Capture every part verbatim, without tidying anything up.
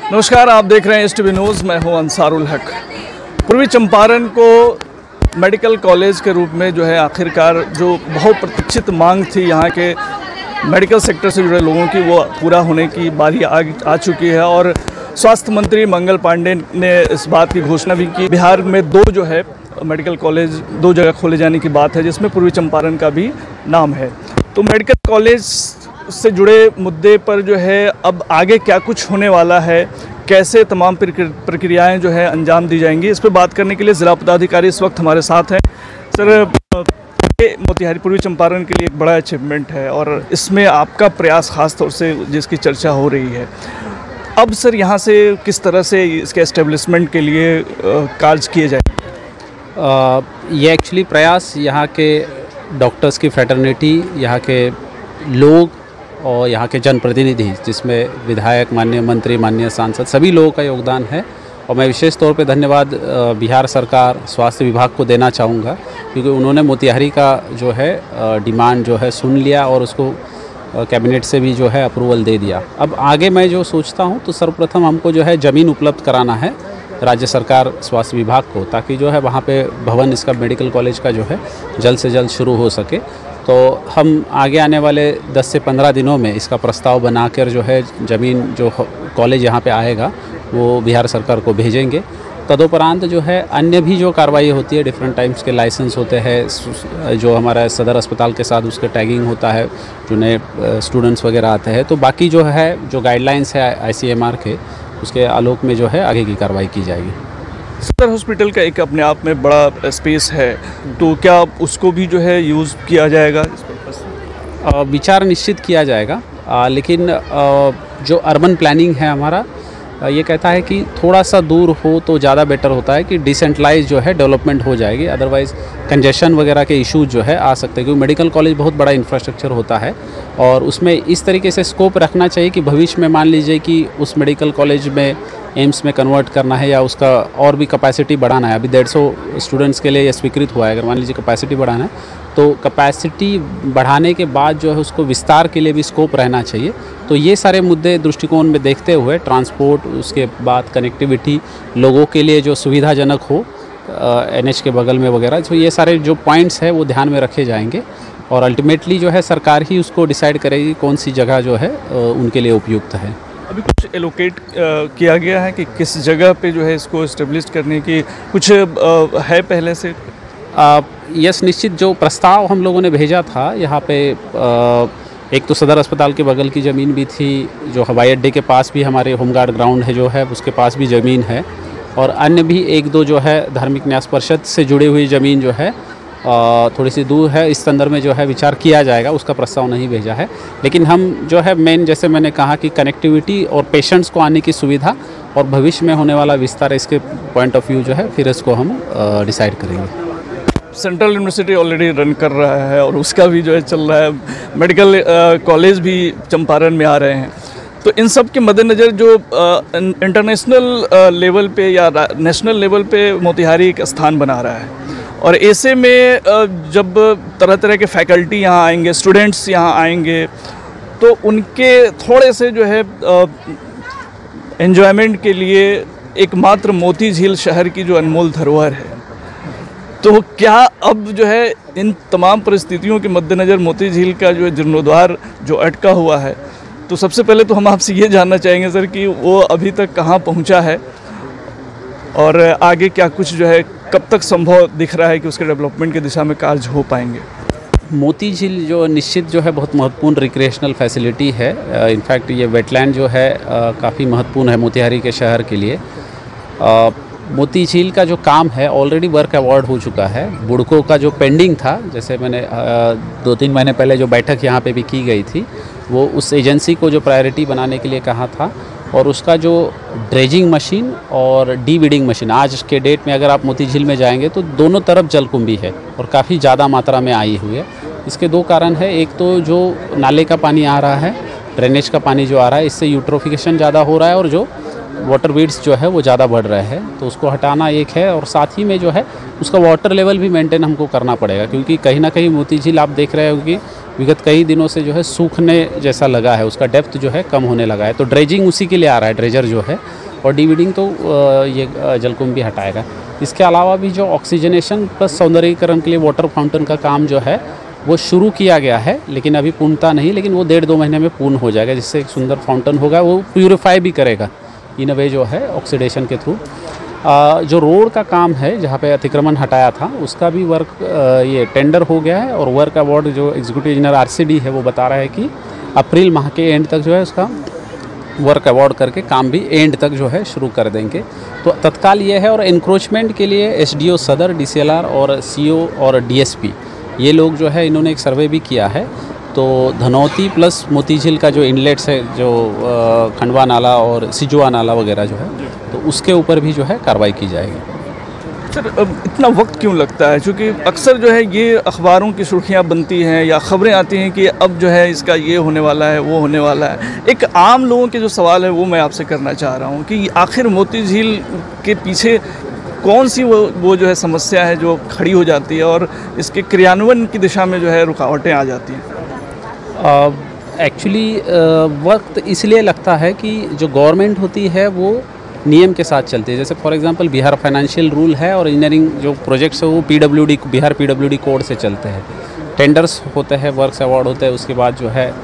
नमस्कार, आप देख रहे हैं एस टी वी न्यूज़। मैं हूं अंसारुल हक। पूर्वी चंपारण को मेडिकल कॉलेज के रूप में जो है आखिरकार जो बहुत प्रतीक्षित मांग थी यहाँ के मेडिकल सेक्टर से जुड़े लोगों की, वो पूरा होने की बारी आ, आ चुकी है। और स्वास्थ्य मंत्री मंगल पांडे ने इस बात की घोषणा भी की। बिहार में दो जो है मेडिकल कॉलेज दो जगह खोले जाने की बात है, जिसमें पूर्वी चंपारण का भी नाम है। तो मेडिकल कॉलेज से जुड़े मुद्दे पर जो है अब आगे क्या कुछ होने वाला है, कैसे तमाम प्रक्रियाएं जो है अंजाम दी जाएंगी, इस पर बात करने के लिए ज़िला पदाधिकारी इस वक्त हमारे साथ हैं। सर, ये मोतिहारी पूर्वी चंपारण के लिए एक बड़ा अचीवमेंट है और इसमें आपका प्रयास खास तौर से जिसकी चर्चा हो रही है, अब सर यहाँ से किस तरह से इसके एस्टेब्लिशमेंट के लिए कार्य किए जाए? ये एक्चुअली प्रयास यहाँ के डॉक्टर्स की फ्रेटर्निटी, यहाँ के लोग और यहाँ के जनप्रतिनिधि, जिसमें विधायक, माननीय मंत्री, माननीय सांसद, सभी लोगों का योगदान है। और मैं विशेष तौर पे धन्यवाद बिहार सरकार, स्वास्थ्य विभाग को देना चाहूँगा, क्योंकि उन्होंने मोतिहारी का जो है डिमांड जो है सुन लिया और उसको कैबिनेट से भी जो है अप्रूवल दे दिया। अब आगे मैं जो सोचता हूँ, तो सर्वप्रथम हमको जो है ज़मीन उपलब्ध कराना है राज्य सरकार स्वास्थ्य विभाग को, ताकि जो है वहाँ पे भवन इसका मेडिकल कॉलेज का जो है जल्द से जल्द शुरू हो सके। तो हम आगे आने वाले दस से पंद्रह दिनों में इसका प्रस्ताव बनाकर जो है ज़मीन जो कॉलेज यहाँ पे आएगा वो बिहार सरकार को भेजेंगे। तदुपरांत जो है अन्य भी जो कार्रवाई होती है, डिफरेंट टाइप्स के लाइसेंस होते हैं, जो हमारा सदर अस्पताल के साथ उसके टैगिंग होता है, जो नए स्टूडेंट्स वगैरह आते हैं, तो बाकी जो है जो गाइडलाइंस है आई सी एम आर के, उसके आलोक में जो है आगे की कार्रवाई की जाएगी। सदर हॉस्पिटल का एक अपने आप में बड़ा स्पेस है, तो क्या उसको भी जो है यूज़ किया जाएगा? विचार निश्चित किया जाएगा, आ, लेकिन आ, जो अर्बन प्लानिंग है हमारा आ, ये कहता है कि थोड़ा सा दूर हो तो ज़्यादा बेटर होता है, कि डिसेंट्रलाइज जो है डेवलपमेंट हो जाएगी। अदरवाइज़ कंजेशन वगैरह के इश्यूज जो है आ सकते हैं, क्योंकि मेडिकल कॉलेज बहुत बड़ा इंफ्रास्ट्रक्चर होता है और उसमें इस तरीके से स्कोप रखना चाहिए कि भविष्य में मान लीजिए कि उस मेडिकल कॉलेज में एम्स में कन्वर्ट करना है या उसका और भी कैपेसिटी बढ़ाना है। अभी डेढ़ सौ स्टूडेंट्स के लिए ये स्वीकृत हुआ है। अगर मान लीजिए कैपेसिटी बढ़ाना है, तो कैपेसिटी बढ़ाने के बाद जो है उसको विस्तार के लिए भी स्कोप रहना चाहिए। तो ये सारे मुद्दे दृष्टिकोण में देखते हुए ट्रांसपोर्ट, उसके बाद कनेक्टिविटी, लोगों के लिए जो सुविधाजनक हो एन एच के बगल में वगैरह, तो ये सारे जो पॉइंट्स हैं वो ध्यान में रखे जाएंगे और अल्टीमेटली जो है सरकार ही उसको डिसाइड करेगी कौन सी जगह जो है उनके लिए उपयुक्त है। अभी कुछ एलोकेट किया गया है कि किस जगह पे जो है इसको इस्टेब्लिश करने की कुछ आ, है पहले से? यस, निश्चित जो प्रस्ताव हम लोगों ने भेजा था यहाँ पे, आ, एक तो सदर अस्पताल के बगल की ज़मीन भी थी, जो हवाई अड्डे के पास भी हमारे होमगार्ड ग्राउंड है जो है उसके पास भी ज़मीन है, और अन्य भी एक दो जो है धार्मिक न्यास परिषद से जुड़ी हुई ज़मीन जो है आ, थोड़ी सी दूर है। इस संदर्भ में जो है विचार किया जाएगा, उसका प्रस्ताव नहीं भेजा है। लेकिन हम जो है मेन, जैसे मैंने कहा कि कनेक्टिविटी और पेशेंट्स को आने की सुविधा और भविष्य में होने वाला विस्तार, इसके पॉइंट ऑफ व्यू जो है फिर इसको हम डिसाइड करेंगे। सेंट्रल यूनिवर्सिटी ऑलरेडी रन कर रहा है और उसका भी जो है चल रहा है, मेडिकल कॉलेज भी चंपारण में आ रहे हैं। तो इन सब के मद्देनज़र जो इंटरनेशनल लेवल पे या नेशनल लेवल पे मोतिहारी एक स्थान बना रहा है, और ऐसे में जब तरह तरह के फैकल्टी यहाँ आएंगे, स्टूडेंट्स यहाँ आएंगे, तो उनके थोड़े से जो है एन्जॉयमेंट के लिए एकमात्र मोती झील शहर की जो अनमोल धरोहर है, तो क्या अब जो है इन तमाम परिस्थितियों के मद्देनज़र मोती झील का जो जीर्णोद्धार जो अटका हुआ है, तो सबसे पहले तो हम आपसे ये जानना चाहेंगे सर कि वो अभी तक कहाँ पहुँचा है और आगे क्या कुछ जो है कब तक संभव दिख रहा है कि उसके डेवलपमेंट की दिशा में कार्य हो पाएंगे? मोती झील जो निश्चित जो है बहुत महत्वपूर्ण रिक्रिएशनल फैसिलिटी है। इनफैक्ट ये वेटलैंड जो है काफ़ी महत्वपूर्ण है मोतिहारी के शहर के लिए। आ, मोती झील का जो काम है ऑलरेडी वर्क अवार्ड हो चुका है। बुड़को का जो पेंडिंग था, जैसे मैंने आ, दो तीन महीने पहले जो बैठक यहाँ पे भी की गई थी, वो उस एजेंसी को जो प्रायोरिटी बनाने के लिए कहा था, और उसका जो ड्रेजिंग मशीन और डीवीडिंग मशीन, आज के डेट में अगर आप मोती झील में जाएंगे तो दोनों तरफ जलकुंभी है और काफ़ी ज़्यादा मात्रा में आई हुई है। इसके दो कारण है, एक तो जो नाले का पानी आ रहा है, ड्रेनेज का पानी जो आ रहा है, इससे यूट्रोफिकेशन ज़्यादा हो रहा है और जो वाटर वीड्स जो है वो ज़्यादा बढ़ रहे हैं, तो उसको हटाना एक है। और साथ ही में जो है उसका वाटर लेवल भी मेंटेन हमको करना पड़ेगा, क्योंकि कहीं ना कहीं मोती झील आप देख रहे हो कि विगत कई दिनों से जो है सूखने जैसा लगा है, उसका डेप्थ जो है कम होने लगा है। तो ड्रेजिंग उसी के लिए आ रहा है, ड्रेजर जो है, और डीवीडिंग तो ये जलकुंभ भी हटाएगा। इसके अलावा भी जो ऑक्सीजनेशन प्लस सौंदर्यीकरण के लिए वाटर फाउंटेन का काम जो है वो शुरू किया गया है, लेकिन अभी पूर्णता नहीं, लेकिन वो डेढ़ दो महीने में पूर्ण हो जाएगा, जिससे एक सुंदर फाउंटेन होगा। वो प्यूरिफाई भी करेगा इन अ वे जो है ऑक्सीडेशन के थ्रू। जो रोड का काम है जहाँ पे अतिक्रमण हटाया था, उसका भी वर्क आ, ये टेंडर हो गया है, और वर्क अवार्ड जो एग्जीक्यूटिव इंजीनियर आरसीडी है वो बता रहा है कि अप्रैल माह के एंड तक जो है उसका वर्क अवार्ड करके काम भी एंड तक जो है शुरू कर देंगे। तो तत्काल ये है। और इंक्रोचमेंट के लिए एसडीओ सदर, डीसीएलआर और सीओ और डीएसपी ये लोग जो है, इन्होंने एक सर्वे भी किया है। तो धनौती प्लस मोतीझील का जो इनलेट्स है, जो खंडवा नाला और सिजुआ नाला वगैरह जो है, तो उसके ऊपर भी जो है कार्रवाई की जाएगी। सर, अब इतना वक्त क्यों लगता है? क्योंकि अक्सर जो है ये अखबारों की सुर्खियां बनती हैं या ख़बरें आती हैं कि अब जो है इसका ये होने वाला है, वो होने वाला है। एक आम लोगों के जो सवाल है वो मैं आपसे करना चाह रहा हूँ कि आखिर मोतीझील के पीछे कौन सी वो वो जो है समस्या है जो खड़ी हो जाती है और इसके क्रियान्वयन की दिशा में जो है रुकावटें आ जाती हैं? एक्चुअली uh, uh, वक्त इसलिए लगता है कि जो गवर्नमेंट होती है वो नियम के साथ चलती है। जैसे for example Bihar financial rule है, और इंजीनियरिंग जो प्रोजेक्ट्स है वो पीडब्ल्यूडी बिहार पीडब्ल्यूडी कोड से चलते हैं। टेंडर्स होते हैं, वर्क्स अवार्ड होते हैं, उसके बाद जो है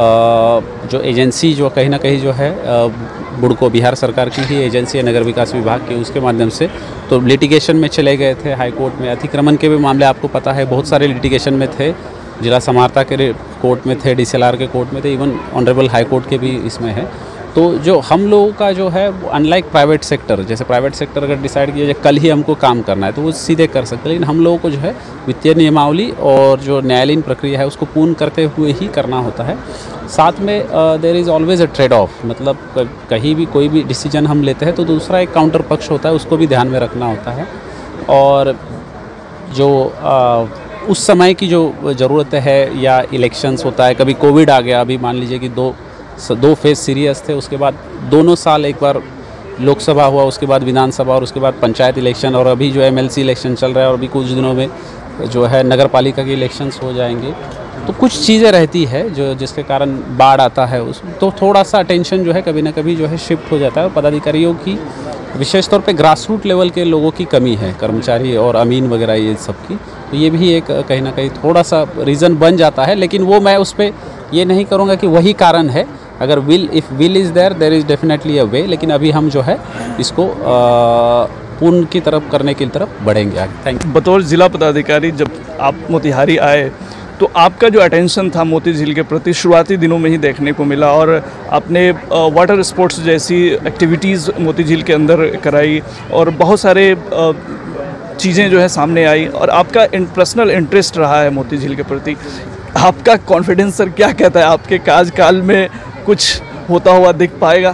जो एजेंसी जो कहीं ना कहीं जो है बुडको बिहार सरकार की ही एजेंसी है, नगर विकास विभाग की, उसके माध्यम से तो लिटिगेशन में चले गए थे हाई कोर्ट में। अतिक्रमण के भी मामले आपको पता है बहुत सारे लिटिगेशन में थे, जिला समाहर्ता के कोर्ट में थे, डीसीएलआर के कोर्ट में थे, इवन ऑनरेबल हाई कोर्ट के भी इसमें है। तो जो हम लोगों का जो है अनलाइक प्राइवेट सेक्टर, जैसे प्राइवेट सेक्टर अगर डिसाइड किया जाए कल ही हमको काम करना है तो वो सीधे कर सकते हैं, लेकिन हम लोगों को जो है वित्तीय नियमावली और जो न्यायालयीन प्रक्रिया है उसको पूर्ण करते हुए ही करना होता है। साथ में there is always a trade off, मतलब कहीं भी कोई भी डिसीजन हम लेते हैं तो दूसरा एक काउंटर पक्ष होता है, उसको भी ध्यान में रखना होता है। और जो uh, उस समय की जो ज़रूरत है, या इलेक्शंस होता है, कभी कोविड आ गया, अभी मान लीजिए कि दो दो फेज सीरियस थे, उसके बाद दोनों साल एक बार लोकसभा हुआ, उसके बाद विधानसभा और उसके बाद पंचायत इलेक्शन, और अभी जो एमएलसी इलेक्शन चल रहा है, और अभी कुछ दिनों में जो है नगर पालिका के इलेक्शंस हो जाएंगे। तो कुछ चीज़ें रहती है जो जिसके कारण बाढ़ आता है, उस तो थोड़ा सा अटेंशन जो है कभी ना कभी जो है शिफ्ट हो जाता है। और पदाधिकारियों की विशेष तौर पे ग्रास रूट लेवल के लोगों की कमी है, कर्मचारी और अमीन वगैरह ये सब की, तो ये भी एक कहीं ना कहीं थोड़ा सा रीज़न बन जाता है। लेकिन वो मैं उस पर ये नहीं करूँगा कि वही कारण है। अगर will if will is there there is definitely a way, लेकिन अभी हम जो है इसको पूर्ण की तरफ करने की तरफ बढ़ेंगे आगे। Thank you. बतौर ज़िला पदाधिकारी जब आप मोतिहारी आए तो आपका जो अटेंशन था मोती झील के प्रति शुरुआती दिनों में ही देखने को मिला, और आपने वाटर स्पोर्ट्स जैसी एक्टिविटीज़ मोती झील के अंदर कराई और बहुत सारे चीज़ें जो है सामने आई, और आपका पर्सनल इंटरेस्ट रहा है मोती झील के प्रति। आपका कॉन्फिडेंस सर क्या कहता है, आपके कार्यकाल में कुछ होता हुआ दिख पाएगा?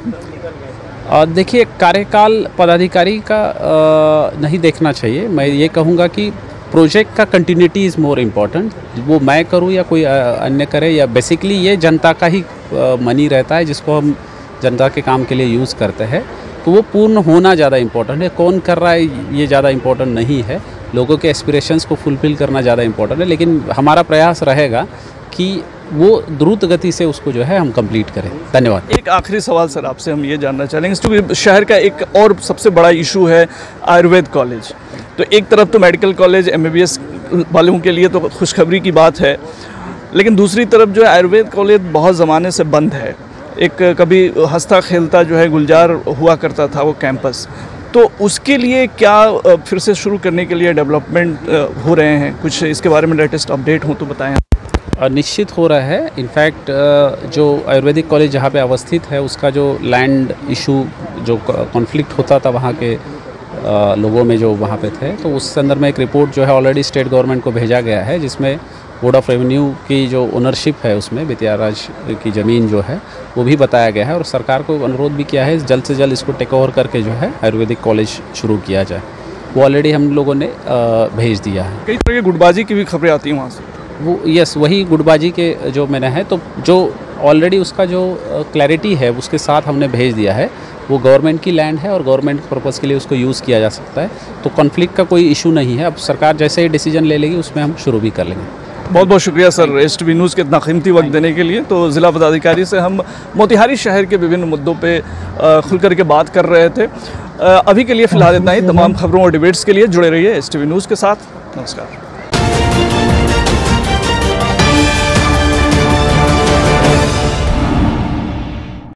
देखिए, कार्यकाल पदाधिकारी का आ, नहीं देखना चाहिए। मैं ये कहूँगा कि प्रोजेक्ट का कंटिन्यूटी इज़ मोर इम्पॉर्टेंट। वो मैं करूँ या कोई अन्य करे, या बेसिकली ये जनता का ही मनी रहता है जिसको हम जनता के काम के लिए यूज़ करते हैं, तो वो पूर्ण होना ज़्यादा इम्पोर्टेंट है। कौन कर रहा है ये ज़्यादा इम्पोर्टेंट नहीं है, लोगों के एस्पिरेशंस को फुलफ़िल करना ज़्यादा इम्पोर्टेंट है। लेकिन हमारा प्रयास रहेगा कि वो द्रुत गति से उसको जो है हम कंप्लीट करें। धन्यवाद। एक आखिरी सवाल सर आपसे हम ये जानना चाहेंगे, क्योंकि शहर का एक और सबसे बड़ा इशू है आयुर्वेद कॉलेज। तो एक तरफ तो मेडिकल कॉलेज एमबीबीएस वालों के लिए तो खुशखबरी की बात है, लेकिन दूसरी तरफ जो है आयुर्वेद कॉलेज बहुत ज़माने से बंद है। एक कभी हंसता खेलता जो है गुलजार हुआ करता था वो कैंपस, तो उसके लिए क्या फिर से शुरू करने के लिए डेवलपमेंट हो रहे हैं? कुछ इसके बारे में लेटेस्ट अपडेट हो तो बताएं। निश्चित हो रहा है। इनफैक्ट जो आयुर्वेदिक कॉलेज जहाँ पे अवस्थित है उसका जो लैंड इशू, जो कॉन्फ्लिक्ट होता था वहाँ के लोगों में जो वहाँ पे थे, तो उस संदर्भ में एक रिपोर्ट जो है ऑलरेडी स्टेट गवर्नमेंट को भेजा गया है, जिसमें बोर्ड ऑफ रेवेन्यू की जो ओनरशिप है उसमें वित्तीयराज की ज़मीन जो है वो भी बताया गया है, और सरकार को अनुरोध भी किया है जल्द से जल्द इसको टेक ओवर करके जो है आयुर्वेदिक कॉलेज शुरू किया जाए। वो ऑलरेडी हम लोगों ने भेज दिया है। कई तरह की गुटबाजी की भी खबरें आती हैं वहाँ से। वो यस वही गुटबाजी के जो मैंने है, तो जो ऑलरेडी उसका जो क्लैरिटी है उसके साथ हमने भेज दिया है। वो गवर्नमेंट की लैंड है और गवर्नमेंट पर्पज़ के लिए उसको यूज़ किया जा सकता है, तो कॉन्फ्लिक्ट का कोई इशू नहीं है। अब सरकार जैसे ही डिसीजन ले लेगी उसमें हम शुरू भी कर लेंगे। बहुत बहुत शुक्रिया sir S T V news के इतना कीमती वक्त देने के लिए। तो ज़िला पदाधिकारी से हम मोतिहारी शहर के विभिन्न मुद्दों पे खुल करके बात कर रहे थे। अभी के लिए फ़िलहाल इतना ही। तमाम खबरों और डिबेट्स के लिए जुड़े रहिए एस टी वी न्यूज़ के साथ। नमस्कार।